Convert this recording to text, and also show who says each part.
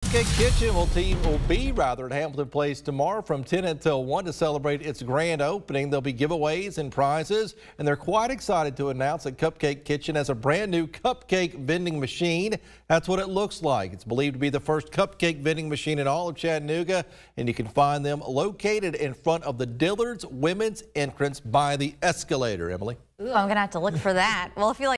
Speaker 1: Cupcake Kitchen will be at Hamilton Place tomorrow from 10 until 1 to celebrate its grand opening. There'll be giveaways and prizes, and they're quite excited to announce that Cupcake Kitchen has a brand new cupcake vending machine. That's what it looks like. It's believed to be the first cupcake vending machine in all of Chattanooga, and you can find them located in front of the Dillard's Women's entrance by the escalator. Emily?
Speaker 2: Ooh, I'm going to have to look for that. Well, if you like